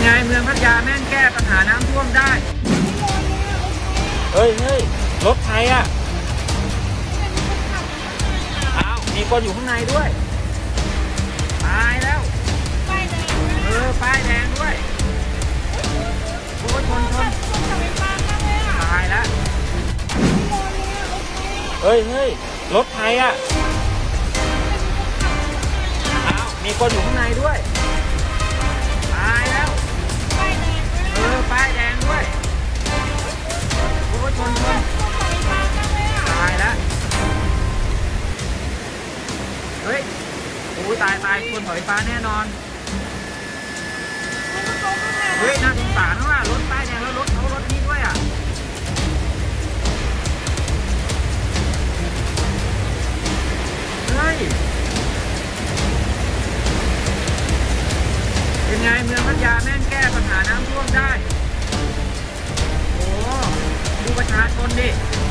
ไงเมืองพัทยาแม่งแก้ปัญหาน้ำท่วมได้เฮ้ยรถใครอ่ะอ้าวมีคนอยู่ข้างในด้วยตายแล้วป้ายแดงป้ายแดงด้วยโอ้ชนตายแล้วเฮ้ยรถใครอ่ะอ้าวมีคนอยู่ข้างในด้วยตายแล้วป้ายแดงด้วยโอ้ชนตายแล้วเฮ้ยโอ้ตายชนถอยฟ้าแน่นอนเฮ้ยน่าสงสารว่ารถป้ายแดงแล้วรถนี้ด้วยอ่ะเฮ้ยเป็นไงเมืองพัทยาแม่งแก้ปัญหาน้ำท่วมได้โอ้ดูประชาชนดิ